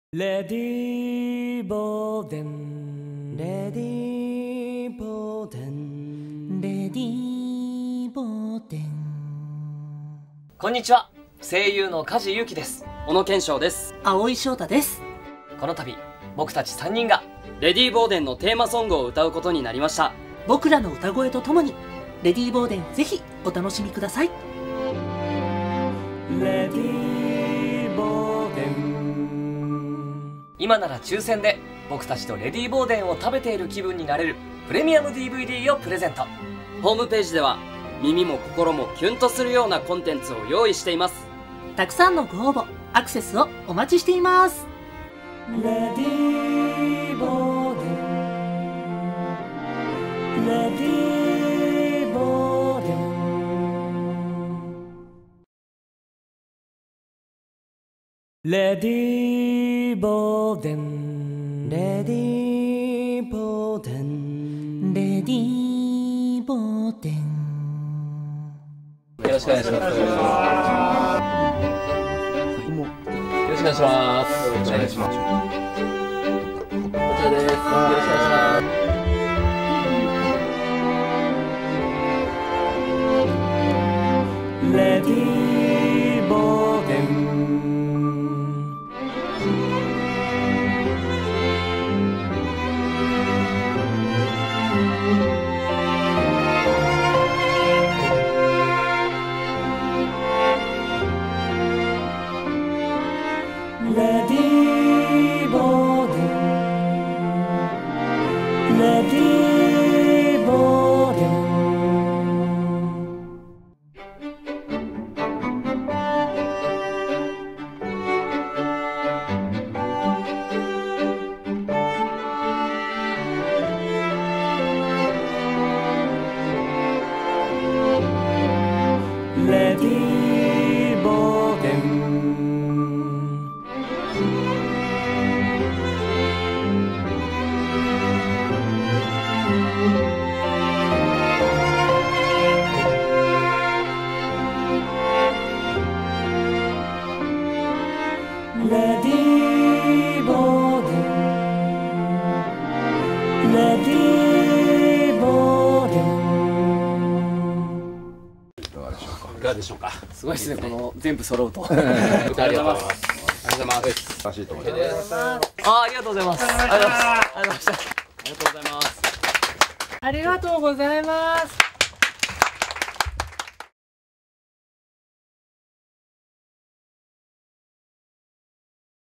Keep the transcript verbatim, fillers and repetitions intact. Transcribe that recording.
レディーボーデン、レディーボーデン、レディーボーデン。 こんにちは、声優の梶裕貴です。 小野賢章です。 青井翔太です。 この度僕たちさんにんがレディーボーデンのテーマソングを歌うことになりました。 僕らの歌声とともにレディーボーデンをぜひお楽しみください。 レディーボーデン。 今なら抽選で僕たちとレディーボーデンを食べている気分になれるプレミアム ディーブイディー をプレゼント。 ホームページでは耳も心もキュンとするようなコンテンツを用意しています。 たくさんのご応募アクセスをお待ちしています。 レディーボーデン、レディーボーデン。レディーボーデン、レディーボーデン、 レディーボーデン。 よろしくお願いします。よろしくお願いします。お願いします。こちらです。よろしくお願いします。 レディーボーデン。レディーボーデン、レディーボーデン。レディーボーデン。レディーボーデン、レディーボーデン。 いかがでしょうか。 すごいですね、この全部揃うと。 ありがとうございます。ありがとうございます。 らしいと思います。 あ、ありがとうございます。ありがとうございました。 ありがとうございます。 ありがとうございます。